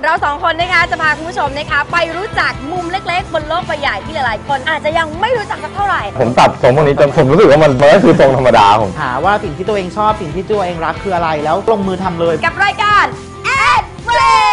เราสองคนนะคะจะพาคุณผู้ชมนะคะไปรู้จักมุมเล็กๆบนโลกใบใหญ่ที่หลายๆคนอาจจะยังไม่รู้จักสักเท่าไหร่ผมตัดทรงพวกนี้จนผมรู้สึกว่ามันก็คือทรงธรรมดาผมหาว่าสิ่งที่ตัวเองชอบสิ่งที่ตัวเองรักคืออะไรแล้วลงมือทำเลยกับรายการแอดเฟร